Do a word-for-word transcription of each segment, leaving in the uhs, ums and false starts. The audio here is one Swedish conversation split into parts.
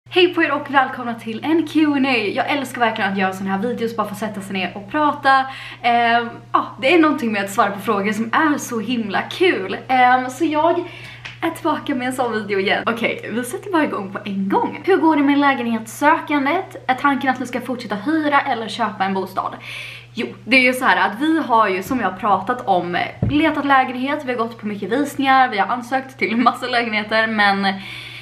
Hej på er och välkomna till en Q and A. Jag älskar verkligen att göra såna här videos bara för att sätta sig ner och prata. eh, ah, Det är någonting med att svara på frågor som är så himla kul. eh, Så jag är tillbaka med en sån video igen. Okej, okay, vi sätter bara igång på en gång. Hur går det med lägenhetssökandet? Är tanken att ni ska fortsätta hyra eller köpa en bostad? Jo, det är ju så här att vi har ju, som jag har pratat om, letat lägenhet. Vi har gått på mycket visningar, vi har ansökt till massa lägenheter, men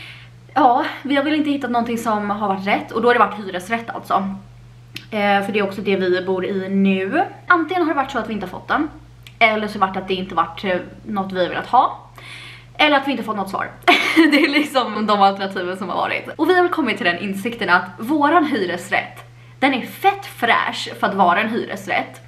ja, vi har väl inte hittat någonting som har varit rätt. Och då har det varit hyresrätt alltså. eh, För det är också det vi bor i nu. Antingen har det varit så att vi inte har fått den, eller så har det varit att det inte varit något vi velat ha, eller att vi inte fått något svar. Det är liksom de alternativen som har varit. Och vi har väl kommit till den insikten att våran hyresrätt, den är fett fräsch för att vara en hyresrätt.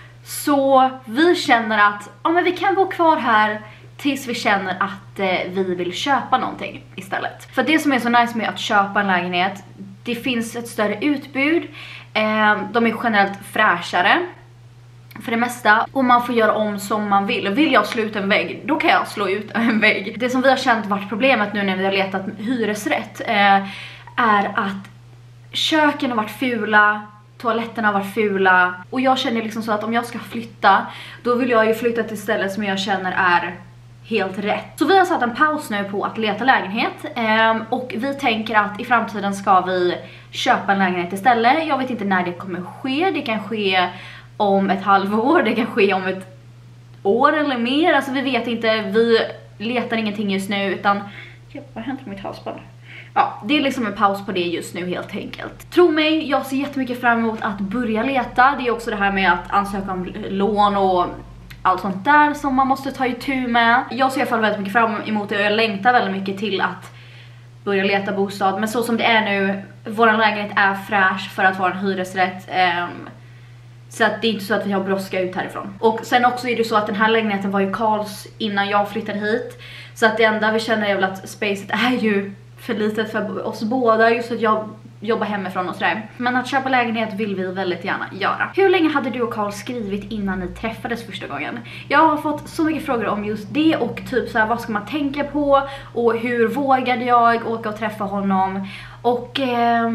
Så vi känner att ja, men vi kan bo kvar här tills vi känner att eh, vi vill köpa någonting istället. För det som är så nice med att köpa en lägenhet, det finns ett större utbud. eh, De är generellt fräschare för det mesta, och man får göra om som man vill. Vill jag slå ut en vägg, då kan jag slå ut en vägg. Det som vi har känt varit problemet nu när vi har letat hyresrätt eh, är att köken har varit fula, toaletterna har varit fula. Och jag känner liksom så att om jag ska flytta, då vill jag ju flytta till stället som jag känner är helt rätt. Så vi har satt en paus nu på att leta lägenhet. eh, Och vi tänker att i framtiden ska vi köpa en lägenhet istället. Jag vet inte när det kommer ske. Det kan ske om ett halvår, det kan ske om ett år eller mer. Alltså vi vet inte, vi letar ingenting just nu, utan vad händer med mitt halsband? Ja, det är liksom en paus på det just nu helt enkelt. Tro mig, jag ser jättemycket fram emot att börja leta. Det är också det här med att ansöka om lån och allt sånt där som man måste ta itu med. Jag ser i alla fall väldigt mycket fram emot det, och jag längtar väldigt mycket till att börja leta bostad. Men så som det är nu, vår lägenhet är fräsch för att vara en hyresrätt. Um, Så att det är inte så att vi har bråska ut härifrån. Och sen också är det så att den här lägenheten var ju Karls innan jag flyttade hit. Så att det enda vi känner är väl att spacet är ju för litet för oss båda, just att jag jobbar hemifrån och sådär. Men att köpa lägenhet vill vi väldigt gärna göra. Hur länge hade du och Karl skrivit innan ni träffades första gången? Jag har fått så mycket frågor om just det, och typ så här, vad ska man tänka på? Och hur vågade jag åka och träffa honom? Och Eh,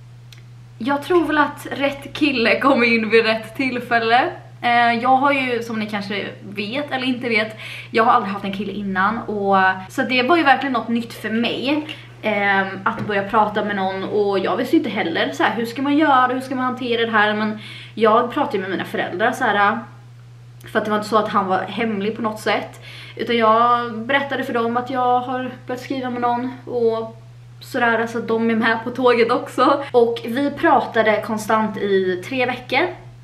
jag tror väl att rätt kille kom in vid rätt tillfälle. eh, Jag har ju, som ni kanske vet eller inte vet, jag har aldrig haft en kille innan, och så det var ju verkligen något nytt för mig. eh, Att börja prata med någon, och jag visste inte heller så här, hur ska man göra, hur ska man hantera det här. Men jag pratade med mina föräldrar så här, för att det var inte så att han var hemlig på något sätt, utan jag berättade för dem att jag har börjat skriva med någon, och sådär, så att de är med på tåget också. Och vi pratade konstant i tre veckor.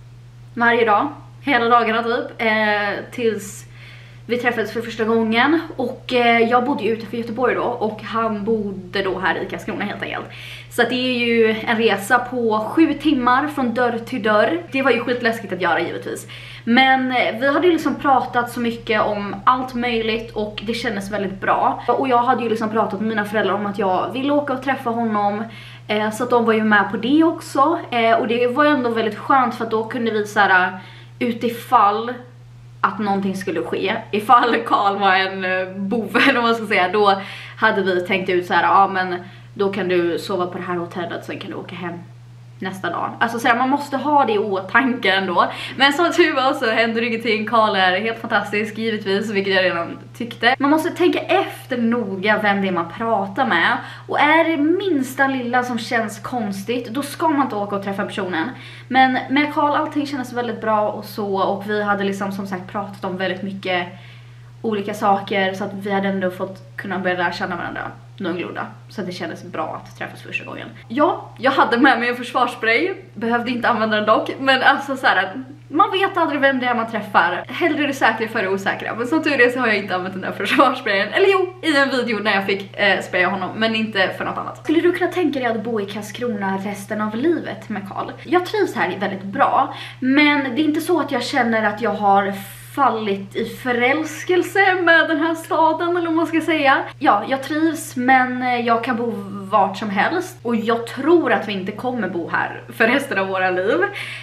Varje dag, hela dagarna typ, eh, tills vi träffades för första gången. Och eh, jag bodde ju utanför Göteborg då, och han bodde då här i Karlskrona helt enkelt. Så att det är ju en resa på sju timmar från dörr till dörr. Det var ju skitläskigt att göra givetvis. Men eh, vi hade ju liksom pratat så mycket om allt möjligt, och det kändes väldigt bra. Och jag hade ju liksom pratat med mina föräldrar om att jag ville åka och träffa honom. Eh, så att de var ju med på det också. Eh, och det var ju ändå väldigt skönt, för att då kunde vi så här, utifall att någonting skulle ske, ifall Karl var en uh, bov eller vad man ska säga, då hade vi tänkt ut så här, ja men då kan du sova på det här hotellet, sen kan du åka hem nästa dag. Alltså så här, man måste ha det i åtanke ändå. Men som tur var så händer ingenting. Karl är helt fantastisk givetvis, vilket jag redan tyckte. Man måste tänka efter noga vem det är man pratar med, och är det minsta lilla som känns konstigt, då ska man inte åka och träffa personen. Men med Karl, allting kändes väldigt bra och så, och vi hade liksom som sagt pratat om väldigt mycket olika saker, så att vi hade ändå fått kunna börja lära känna varandra någorlunda, så att det kändes bra att träffas första gången. Ja, jag hade med mig en försvarsspray, behövde inte använda den dock, men alltså så här, man vet aldrig vem det är man träffar. Hellre det säkra för det osäkra. Men som tur är så har jag inte använt den där försvarssprayen, eller jo, i en video när jag fick eh, spraya honom, men inte för något annat. Skulle du kunna tänka dig att bo i Karlskrona resten av livet med Karl? Jag trivs här väldigt bra, men det är inte så att jag känner att jag har fallit i förälskelse med den här staden, eller vad man ska säga. Ja, jag trivs, men jag kan bo vart som helst, och jag tror att vi inte kommer bo här för resten av våra liv.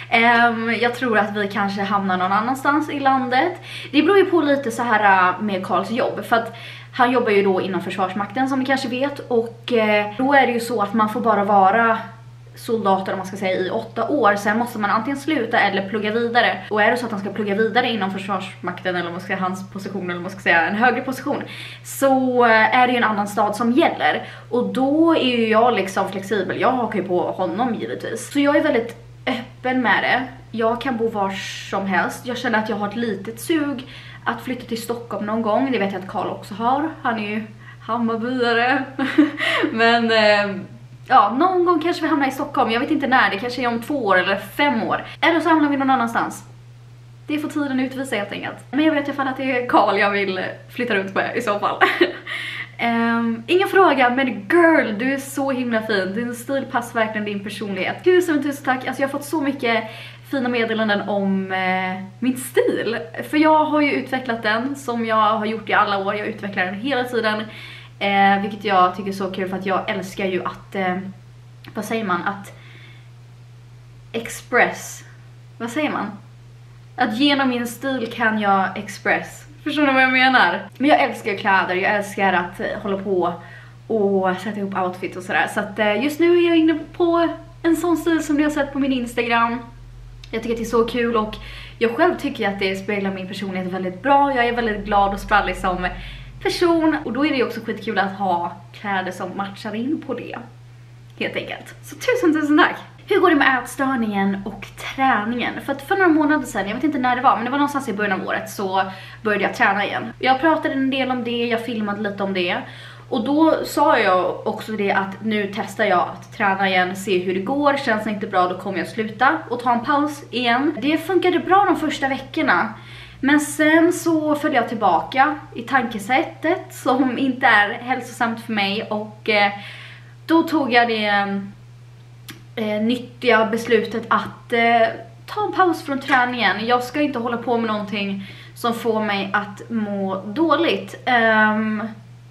um, Jag tror att vi kanske hamnar någon annanstans i landet. Det beror ju på lite så här med Karls jobb, för att Han jobbar ju då inom Försvarsmakten som ni kanske vet, och eh, då är det ju så att man får bara vara soldater om man ska säga i åtta år. Sen måste man antingen sluta eller plugga vidare. Och är det så att han ska plugga vidare inom Försvarsmakten, eller om man ska säga hans position, eller om man ska säga en högre position, så är det ju en annan stad som gäller. Och då är ju jag liksom flexibel. Jag hakar ju på honom givetvis. Så jag är väldigt öppen med det. Jag kan bo var som helst. Jag känner att jag har ett litet sug att flytta till Stockholm någon gång. Det vet jag att Karl också har. Han är ju Hammarbyare. Men eh, ja, någon gång kanske vi hamnar i Stockholm. Jag vet inte när, det kanske är om två år eller fem år. Eller så hamnar vi någon annanstans. Det får tiden utvisa helt enkelt. Men jag vet i alla fall att det är Karl jag vill flytta runt med i så fall. um, ingen fråga, men girl, du är så himla fin. Din stil passar verkligen din personlighet. Tusen tusen tack, alltså jag har fått så mycket fina meddelanden om eh, min stil. För jag har ju utvecklat den som jag har gjort i alla år. Jag utvecklar den hela tiden. Eh, vilket jag tycker är så kul, för att jag älskar ju att, eh, vad säger man, att express, vad säger man? Att genom min stil kan jag express. Förstår ni vad jag menar? Men jag älskar kläder, jag älskar att eh, hålla på och sätta ihop outfit och sådär. Så att eh, just nu är jag inne på en sån stil som ni har sett på min Instagram. Jag tycker att det är så kul, och jag själv tycker att det speglar min personlighet väldigt bra. Jag är väldigt glad och sprallig som person, och då är det också skitkul att ha kläder som matchar in på det, helt enkelt. Så tusen tusen tack! Hur går det med ätstörningen och träningen? För att för några månader sedan, jag vet inte när det var, men det var någonstans i början av året, så började jag träna igen. Jag pratade en del om det, jag filmade lite om det. Och då sa jag också det att nu testar jag att träna igen, se hur det går. Känns det inte bra, då kommer jag sluta och ta en paus igen. Det funkade bra de första veckorna. Men sen så följde jag tillbaka i tankesättet som inte är hälsosamt för mig. Och eh, då tog jag det eh, nyttiga beslutet att eh, ta en paus från träningen. Jag ska inte hålla på med någonting som får mig att må dåligt. Um,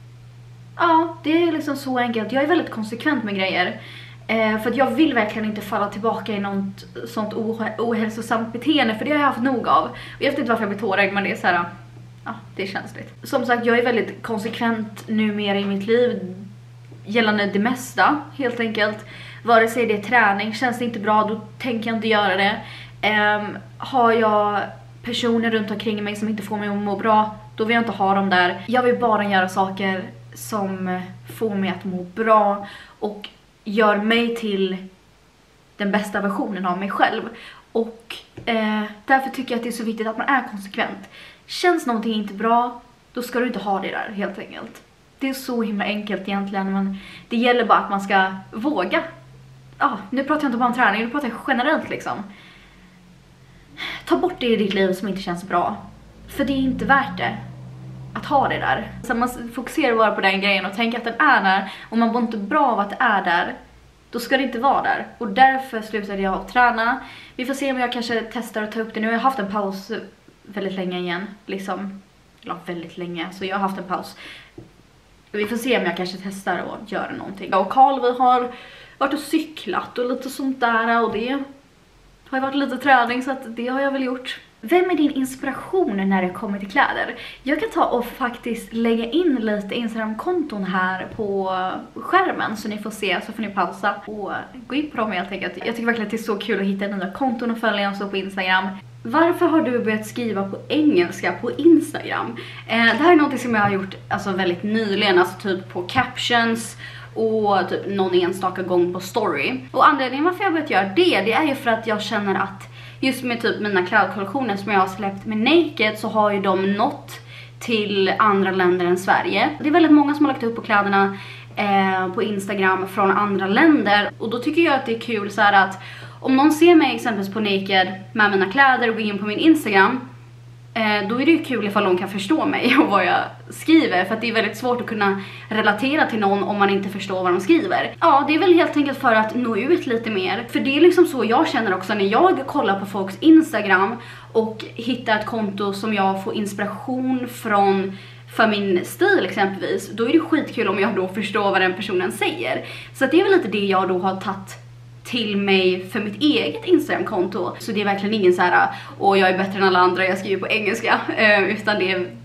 ja, det är liksom så enkelt. Jag är väldigt konsekvent med grejer. Eh, för att jag vill verkligen inte falla tillbaka i något sånt oh- ohälsosamt beteende. För det har jag haft nog av. Och jag vet inte varför jag blir tårögd, men det är så här, ja, det är känsligt. Som sagt, jag är väldigt konsekvent numera i mitt liv gällande det mesta, helt enkelt. Vare sig det är träning, känns det inte bra, då tänker jag inte göra det. Eh, har jag personer runt omkring mig som inte får mig att må bra, då vill jag inte ha dem där. Jag vill bara göra saker som får mig att må bra och gör mig till den bästa versionen av mig själv. Och eh, därför tycker jag att det är så viktigt att man är konsekvent. Känns någonting inte bra, då ska du inte ha det där, helt enkelt. Det är så himla enkelt egentligen, men det gäller bara att man ska våga. Ja, nu pratar jag inte bara om träning, nu pratar jag generellt liksom. Ta bort det i ditt liv som inte känns bra. För det är inte värt det att ha det där. Så man fokuserar bara på den grejen och tänker att den är där. Och man mår inte bra av att det är där, då ska det inte vara där. Och därför slutade jag att träna. Vi får se om jag kanske testar att ta upp det. Nu har jag haft en paus väldigt länge igen. Liksom, eller väldigt länge. Så jag har haft en paus. Vi får se om jag kanske testar att göra någonting. Jag och Karl, vi har varit och cyklat och lite sånt där. Och det har ju varit lite träning, så att det har jag väl gjort. Vem är din inspiration när det kommer till kläder? Jag kan ta och faktiskt lägga in lite Instagram-konton här på skärmen så ni får se, så får ni pausa och gå in på dem helt enkelt. Jag tycker verkligen att det är så kul att hitta nya konton och följa och så på Instagram. Varför har du börjat skriva på engelska på Instagram? Eh, det här är något som jag har gjort alltså, väldigt nyligen, alltså typ på captions och typ någon enstaka gång på story. Och anledningen varför jag har börjat göra det, det är ju för att jag känner att just med typ mina klädkollektioner som jag har släppt med Naked, så har ju de nått till andra länder än Sverige. Det är väldigt många som har lagt upp på kläderna eh, på Instagram från andra länder. Och då tycker jag att det är kul så här att om någon ser mig exempelvis på Naked med mina kläder och går in på min Instagram, eh, då är det ju kul ifall de kan förstå mig och vad jag skriver. För att det är väldigt svårt att kunna relatera till någon om man inte förstår vad de skriver. Ja, det är väl helt enkelt för att nå ut lite mer. För det är liksom så jag känner också när jag kollar på folks Instagram och hittar ett konto som jag får inspiration från för min stil exempelvis. Då är det skitkul om jag då förstår vad den personen säger. Så att det är väl lite det jag då har tagit till mig för mitt eget Instagram-konto. Så det är verkligen ingen så här, och jag är bättre än alla andra, jag skriver på engelska. Uh, utan det är, det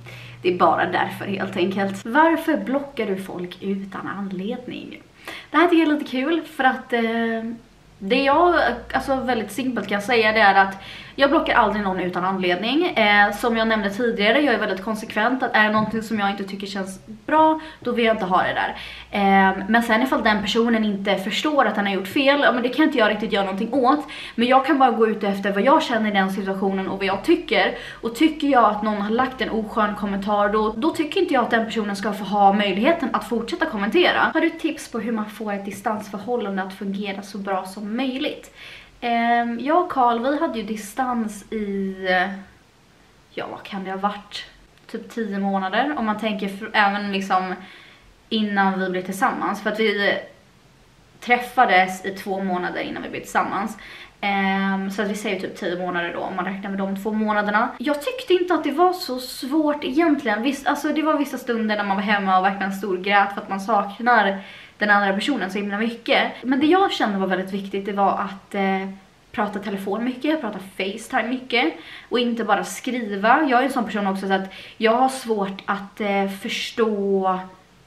Det är bara därför helt enkelt. Varför blockar du folk utan anledning? Det här tycker jag är lite kul för att eh, det jag alltså väldigt simpelt kan säga det är att jag blockar aldrig någon utan anledning. Eh, som jag nämnde tidigare, jag är väldigt konsekvent. Att är det någonting som jag inte tycker känns bra, då vill jag inte ha det där. Eh, men sen ifall den personen inte förstår att han har gjort fel, ja, men det kan inte jag riktigt göra någonting åt. Men jag kan bara gå ut efter vad jag känner i den situationen och vad jag tycker. Och tycker jag att någon har lagt en oskön kommentar, då, då tycker inte jag att den personen ska få ha möjligheten att fortsätta kommentera. Har du tips på hur man får ett distansförhållande att fungera så bra som möjligt? Um, jag och Carl, vi hade ju distans i, ja vad kan det ha varit, typ tio månader om man tänker för, även liksom innan vi blev tillsammans. För att vi träffades i två månader innan vi blev tillsammans. Um, så att vi säger typ tio månader då om man räknar med de två månaderna. Jag tyckte inte att det var så svårt egentligen. Visst, alltså det var vissa stunder när man var hemma och verkligen storgrät för att man saknar den andra personen så himla mycket. Men det jag kände var väldigt viktigt, det var att eh, prata telefon mycket, prata FaceTime mycket och inte bara skriva. Jag är en sån person också så att jag har svårt att eh, förstå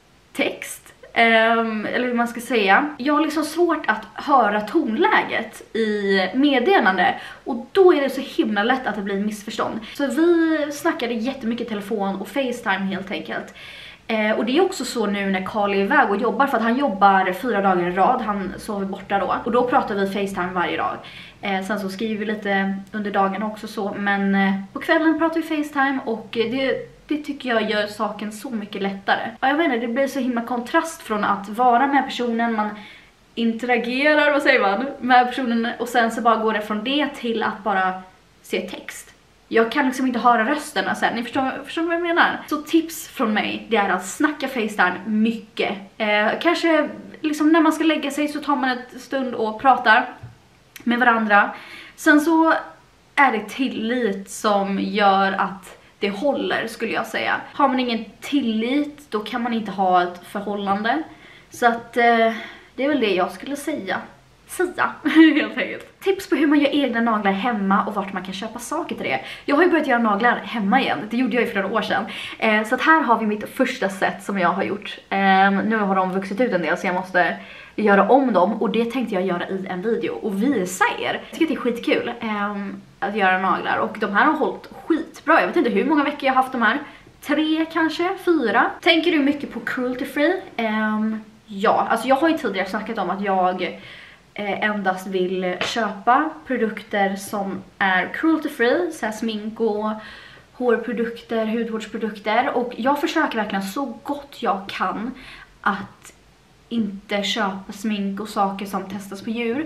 text. Um, eller hur man ska säga. Jag har liksom svårt att höra tonläget i meddelande. Och då är det så himla lätt att det blir missförstånd. Så vi snackade jättemycket telefon och FaceTime helt enkelt. Eh, och det är också så nu när Carl är iväg och jobbar, för att han jobbar fyra dagar i rad, han sover borta då. Och då pratar vi FaceTime varje dag. Eh, sen så skriver vi lite under dagen också så, men eh, på kvällen pratar vi FaceTime och det, det tycker jag gör saken så mycket lättare. Och jag vet inte, det blir så himla kontrast från att vara med personen, man interagerar, vad säger man, med personen och sen så bara går det från det till att bara se text. Jag kan liksom inte höra rösten och sen, ni förstår, förstår vad jag menar? Så tips från mig, det är att snacka FaceTime mycket. Eh, kanske liksom när man ska lägga sig så tar man ett stund och pratar med varandra. Sen så är det tillit som gör att det håller, skulle jag säga. Har man ingen tillit, då kan man inte ha ett förhållande. Så att eh, det är väl det jag skulle säga. Sia, helt enkelt. Tips på hur man gör egna naglar hemma och vart man kan köpa saker till det. Jag har ju börjat göra naglar hemma igen. Det gjorde jag ju för några år sedan. Eh, så att här har vi mitt första set som jag har gjort. Eh, nu har de vuxit ut en del så jag måste göra om dem. Och det tänkte jag göra i en video och visa er. Jag tycker att det är skitkul eh, att göra naglar. Och de här har hållit skitbra. Jag vet inte hur många veckor jag har haft de här. Tre kanske, fyra. Tänker du mycket på cruelty free? Eh, ja, alltså jag har ju tidigare snackat om att jag endast vill köpa produkter som är cruelty free, så här smink och hårprodukter, hudvårdsprodukter, och jag försöker verkligen så gott jag kan att inte köpa smink och saker som testas på djur.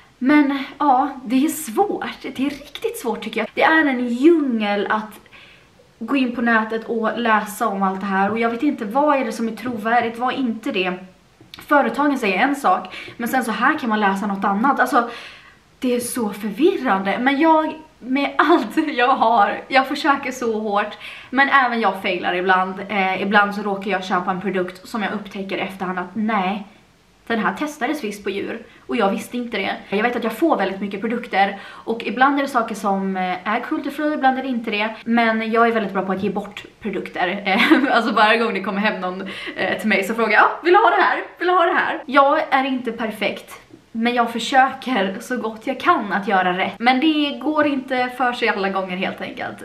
Men ja, det är svårt, det är riktigt svårt tycker jag. Det är en djungel att gå in på nätet och läsa om allt det här och jag vet inte vad är det som är trovärdigt, vad är inte det. Företagen säger en sak, men sen så här kan man läsa något annat. Alltså, det är så förvirrande. Men jag, med allt jag har, jag försöker så hårt. Men även jag failar ibland. Eh, ibland så råkar jag köpa en produkt som jag upptäcker efterhand att nej, den här testades visst på djur. Och jag visste inte det. Jag vet att jag får väldigt mycket produkter. Och ibland är det saker som är cruelty free, ibland är det inte det. Men jag är väldigt bra på att ge bort produkter. Alltså varje gång det kommer hem någon till mig så frågar jag, ah, vill du ha det här? Vill du ha det här? Jag är inte perfekt. Men jag försöker så gott jag kan att göra rätt. Men det går inte för sig alla gånger helt enkelt.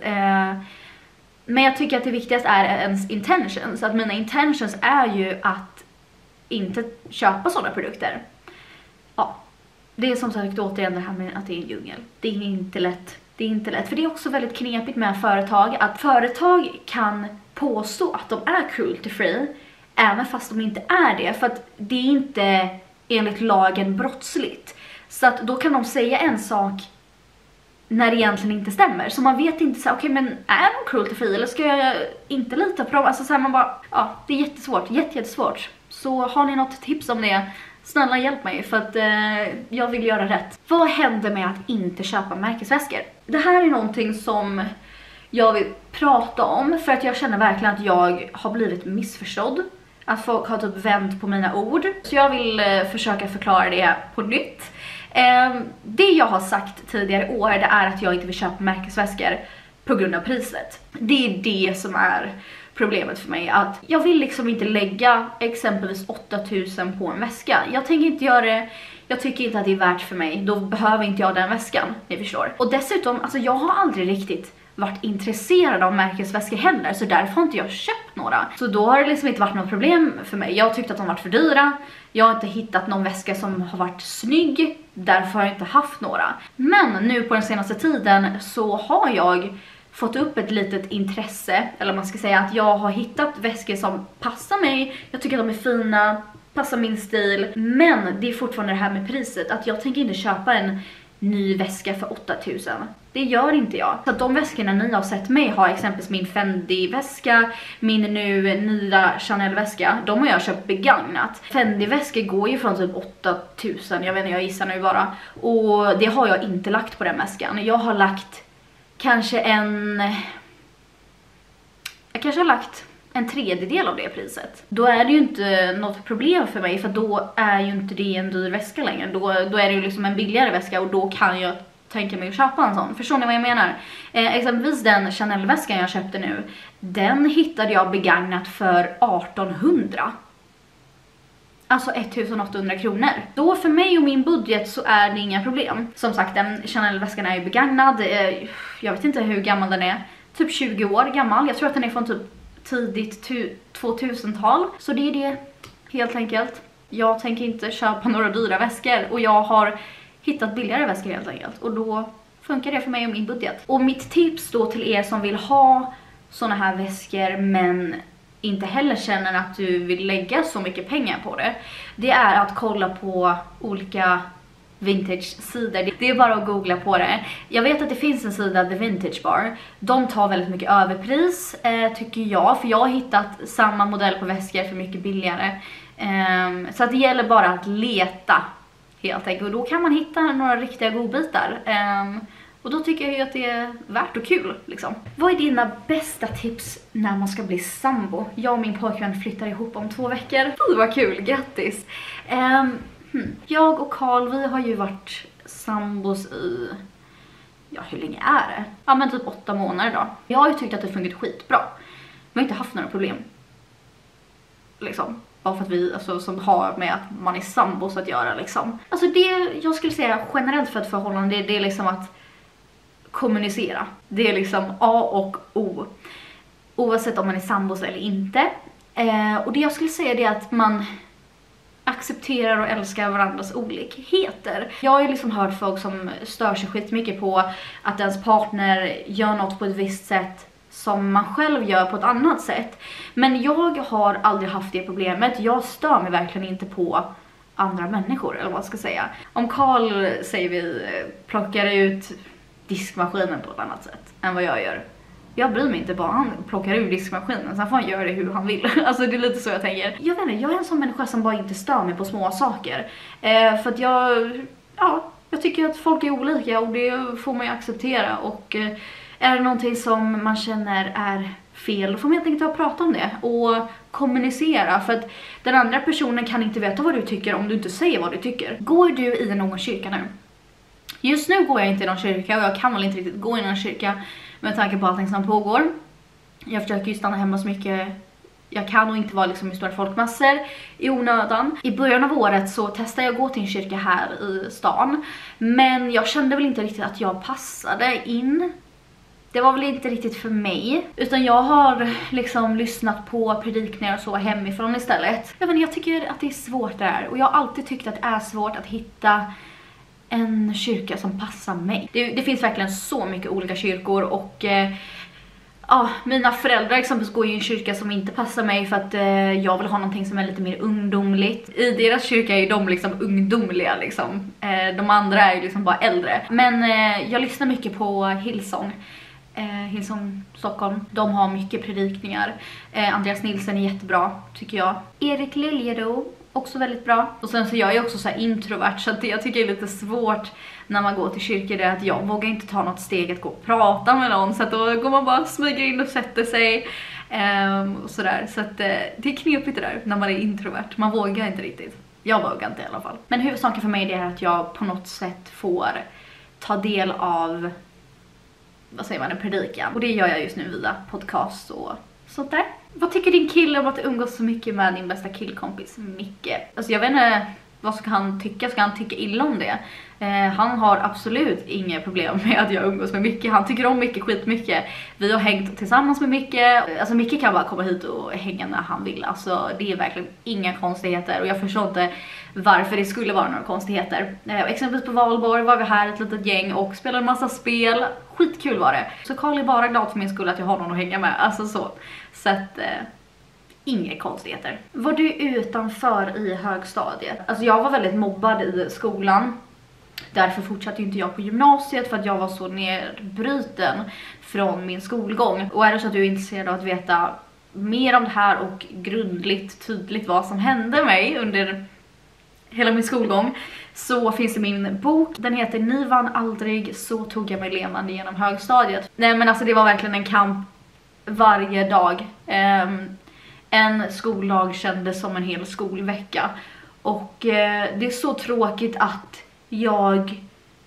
Men jag tycker att det viktigaste är ens intentions. Att mina intentions är ju att inte köpa sådana produkter. Ja, det är som sagt återigen det här med att det är en djungel. Det är inte lätt. Det är inte lätt. För det är också väldigt knepigt med företag. Att företag kan påstå att de är cruelty free. Även fast de inte är det. För att det är inte enligt lagen brottsligt. Så att då kan de säga en sak när det egentligen inte stämmer. Så man vet inte så okej, okay, men är de cruelty free eller ska jag inte lita på dem? Alltså så här, man bara, ja, det är jättesvårt, jätte, jättesvårt. Så har ni något tips om det, snälla hjälp mig för att eh, jag vill göra rätt. Vad händer med att inte köpa märkesväskor? Det här är någonting som jag vill prata om för att jag känner verkligen att jag har blivit missförstådd. Att folk har typ vänt på mina ord. Så jag vill eh, försöka förklara det på nytt. Eh, det jag har sagt tidigare år, det är att jag inte vill köpa märkesväskor på grund av priset. Det är det som är problemet för mig, att jag vill liksom inte lägga exempelvis åtta tusen på en väska. Jag tänker inte göra det. Jag tycker inte att det är värt för mig. Då behöver inte jag den väskan, ni förstår. Och dessutom, alltså jag har aldrig riktigt varit intresserad av märkesväskor heller, så därför har inte jag köpt några. Så då har det liksom inte varit något problem för mig. Jag tyckte att de varit för dyra. Jag har inte hittat någon väska som har varit snygg. Därför har jag inte haft några. Men nu på den senaste tiden så har jag fått upp ett litet intresse, eller man ska säga att jag har hittat väskor som passar mig. Jag tycker att de är fina, passar min stil, men det är fortfarande det här med priset, att jag tänker inte köpa en ny väska för åtta tusen. Det gör inte jag. Så att de väskorna ni har sett mig ha, exempelvis min Fendi-väska, min nu nya Chanel-väska, de har jag köpt begagnat. Fendi-väskor går ju från typ åtta tusen, jag vet inte, jag gissar nu bara. Och det har jag inte lagt på den väskan. Jag har lagt kanske en... Jag kanske har lagt en tredjedel av det priset. Då är det ju inte något problem för mig, för då är ju inte det en dyr väska längre. Då, då är det ju liksom en billigare väska, och då kan jag tänka mig att köpa en sån. Förstår ni vad jag menar? Eh, exempelvis den Chanel-väskan jag köpte nu, den hittade jag begagnat för artonhundra. Alltså ettusenåttahundra kronor. Då för mig och min budget så är det inga problem. Som sagt, den Chanel-väskan är ju begagnad. Eh, jag vet inte hur gammal den är. Typ tjugo år gammal. Jag tror att den är från typ tidigt tvåtusental. Så det är det helt enkelt. Jag tänker inte köpa några dyra väskor, och jag har hittat billigare väskor helt enkelt. Och då funkar det för mig och min budget. Och mitt tips då till er som vill ha såna här väskor men inte heller känner att du vill lägga så mycket pengar på det, det är att kolla på olika vintage-sidor. Det är bara att googla på det. Jag vet att det finns en sida, The Vintage Bar. De tar väldigt mycket överpris, eh, tycker jag. För jag har hittat samma modell på väskor för mycket billigare. Eh, så att det gäller bara att leta, helt enkelt. Och då kan man hitta några riktiga godbitar. Eh, och då tycker jag ju att det är värt och kul, liksom. Vad är dina bästa tips när man ska bli sambo? Jag och min pojkvän flyttar ihop om två veckor. Fy vad kul, grattis! Eh, Hmm. Jag och Carl, vi har ju varit sambos i, ja hur länge är det? Ja men typ åtta månader då. Jag har ju tyckt att det fungerat skitbra. Vi har inte haft några problem. Liksom. Bara för att vi, alltså, som har med att man är sambos att göra liksom. Alltså det, jag skulle säga generellt för ett förhållande, det, det är liksom att kommunicera. Det är liksom A och O. Oavsett om man är sambos eller inte. Eh, och det jag skulle säga det är att man accepterar och älskar varandras olikheter. Jag har ju liksom hört folk som stör sig skitmycket på att ens partner gör något på ett visst sätt som man själv gör på ett annat sätt. Men jag har aldrig haft det problemet. Jag stör mig verkligen inte på andra människor, eller vad jag ska säga. Om Carl, säger vi, plockar ut diskmaskinen på ett annat sätt än vad jag gör, jag bryr mig inte, bara han plockar ur diskmaskinen, sen får han göra det hur han vill. Alltså det är lite så jag tänker. Jag vet inte, jag är en sån människa som bara inte stör mig på små saker. Eh, för att jag, ja, jag tycker att folk är olika, och det får man ju acceptera. Och eh, är det någonting som man känner är fel, då får man helt enkelt ta och prata om det och kommunicera. För att den andra personen kan inte veta vad du tycker om du inte säger vad du tycker. Går du i någon kyrka nu? Just nu går jag inte i någon kyrka, och jag kan väl inte riktigt gå i någon kyrka med tanke på allting som pågår. Jag försöker ju stanna hemma så mycket jag kan och inte vara liksom i stora folkmassor i onödan. I början av året så testade jag att gå till en kyrka här i stan. Men jag kände väl inte riktigt att jag passade in. Det var väl inte riktigt för mig. Utan jag har liksom lyssnat på predikningar och så hemifrån istället. Jag vet inte, jag tycker att det är svårt där. Och jag har alltid tyckt att det är svårt att hitta en kyrka som passar mig. Det, det finns verkligen så mycket olika kyrkor, och eh, ja, mina föräldrar exempelvis går i en kyrka som inte passar mig för att eh, jag vill ha någonting som är lite mer ungdomligt. I deras kyrka är ju de liksom ungdomliga liksom. Eh, de andra är ju liksom bara äldre. Men eh, jag lyssnar mycket på Hillsong. Eh, Hillsong Stockholm. De har mycket predikningar. Eh, Andreas Nilsen är jättebra, tycker jag. Erik Liljedo, också väldigt bra. Och sen så jag är jag också så här introvert, så att jag tycker det är lite svårt när man går till kyrkor, det är att jag vågar inte ta något steg att gå och prata med någon, så att då går man bara smyger in och sätter sig um, och sådär. Så att uh, det är knepigt det där när man är introvert. Man vågar inte riktigt. Jag vågar inte i alla fall. Men huvudsaken för mig det är att jag på något sätt får ta del av, vad säger man, en predikan. Och det gör jag just nu via podcast och sånt där. Vad tycker din kille om att umgås så mycket med din bästa killkompis Micke? Alltså jag vet inte, vad ska han tycka? Ska han tycka illa om det? Eh, han har absolut inga problem med att jag umgås med Micke. Han tycker om Micke skitmycket. Vi har hängt tillsammans med Micke. Alltså Micke kan bara komma hit och hänga när han vill. Alltså det är verkligen inga konstigheter. Och jag förstår inte varför det skulle vara några konstigheter. Eh, exempelvis på Valborg var vi här ett litet gäng och spelade en massa spel. Skitkul var det. Så Carl är bara glad för min skull att jag har någon att hänga med. Alltså så. Så att... Eh, inga konstigheter. Var du utanför i högstadiet? Alltså jag var väldigt mobbad i skolan. Därför fortsatte inte jag på gymnasiet för att jag var så nedbruten från min skolgång. Och är det så att du är intresserad av att veta mer om det här och grundligt, tydligt vad som hände mig under hela min skolgång, så finns det min bok. Den heter Ni vann aldrig, så tog jag mig levande genom högstadiet. Nej men alltså det var verkligen en kamp varje dag. Um, En skoldag kändes som en hel skolvecka. Och eh, det är så tråkigt att jag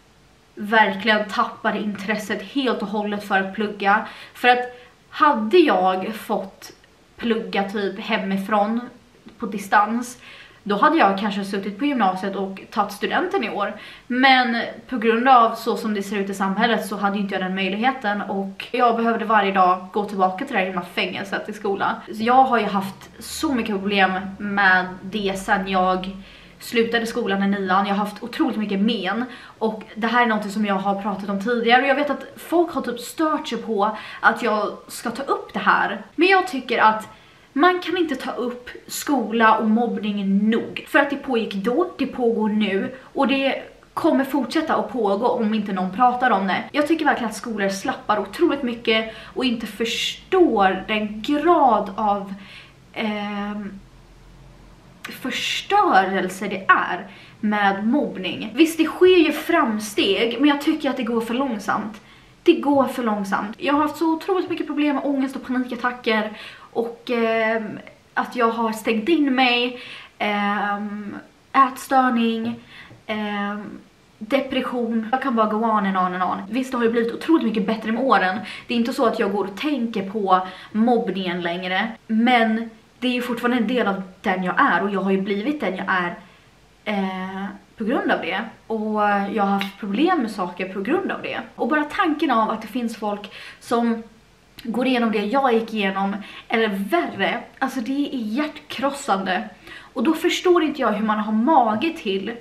verkligen tappade intresset helt och hållet för att plugga. För att hade jag fått plugga typ hemifrån på distans, då hade jag kanske suttit på gymnasiet och tagit studenten i år. Men på grund av så som det ser ut i samhället så hade inte jag den möjligheten. Och jag behövde varje dag gå tillbaka till det här himla fängelset i skolan. Så jag har ju haft så mycket problem med det sen jag slutade skolan i nian. Jag har haft otroligt mycket men. Och det här är något som jag har pratat om tidigare. Och jag vet att folk har typ stört sig på att jag ska ta upp det här. Men jag tycker att man kan inte ta upp skola och mobbning nog. För att det pågick då, det pågår nu. Och det kommer fortsätta att pågå om inte någon pratar om det. Jag tycker verkligen att skolor slappar otroligt mycket och inte förstår den grad av eh, förstörelse det är med mobbning. Visst, det sker ju framsteg, men jag tycker att det går för långsamt. Det går för långsamt. Jag har haft så otroligt mycket problem med ångest och panikattacker. Och eh, att jag har stängt in mig, eh, ätstörning, eh, depression. Jag kan bara gå on and on and on. Visst, det har ju blivit otroligt mycket bättre med åren. Det är inte så att jag går och tänker på mobbningen längre. Men det är ju fortfarande en del av den jag är. Och jag har ju blivit den jag är eh, på grund av det. Och jag har haft problem med saker på grund av det. Och bara tanken av att det finns folk som går igenom det jag gick igenom, eller värre, alltså det är hjärtkrossande. Och då förstår inte jag hur man har mage till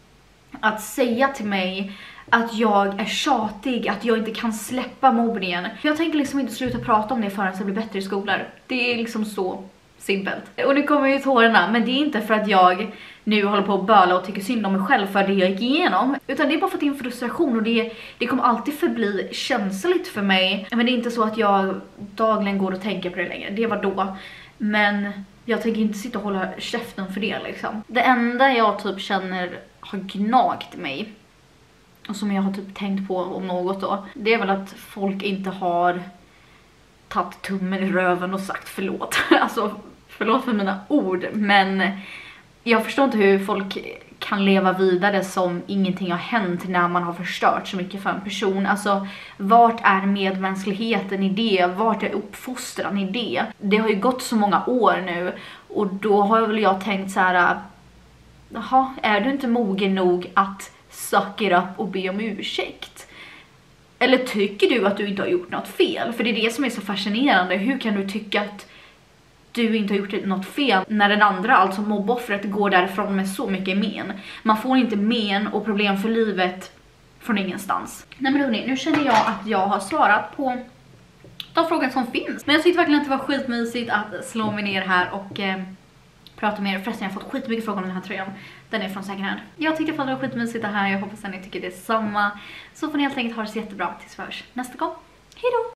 att säga till mig att jag är tjatig, att jag inte kan släppa mobbningen. Jag tänker liksom inte sluta prata om det förrän det blir bättre i skolor. Det är liksom så simpelt. Och nu kommer ju tårarna, men det är inte för att jag nu håller på att böla och tycker synd om mig själv för det jag gick igenom. Utan det är bara för att det är en frustration och det, det kommer alltid förbli känsligt för mig. Men det är inte så att jag dagligen går och tänker på det längre. Det var då. Men jag tänker inte sitta och hålla käften för det liksom. Det enda jag typ känner har gnagt mig, och som jag har typ tänkt på om något då, det är väl att folk inte har tagit tummen i röven och sagt förlåt. Alltså förlåt för mina ord, men jag förstår inte hur folk kan leva vidare som ingenting har hänt när man har förstört så mycket för en person. Alltså, vart är medmänskligheten i det? Vart är uppfostran i det? Det har ju gått så många år nu, och då har väl jag tänkt så här: jaha, är du inte mogen nog att suck it up och be om ursäkt? Eller tycker du att du inte har gjort något fel? För det är det som är så fascinerande. Hur kan du tycka att du inte har gjort något fel när den andra, alltså mobboffret, går därifrån med så mycket men? Man får inte men och problem för livet från ingenstans. Nej men hörni, nu känner jag att jag har svarat på de frågor som finns. Men jag tyckte verkligen att det var skitmysigt att slå mig ner här och eh, prata med er. Förresten, jag har fått skitmycket frågor om den här tröjan. Den är från second hand. Jag tyckte att det var skitmysigt det här. Jag hoppas att ni tycker det är samma. Så får ni helt enkelt ha det så jättebra tills vi hörs nästa gång. Hej då!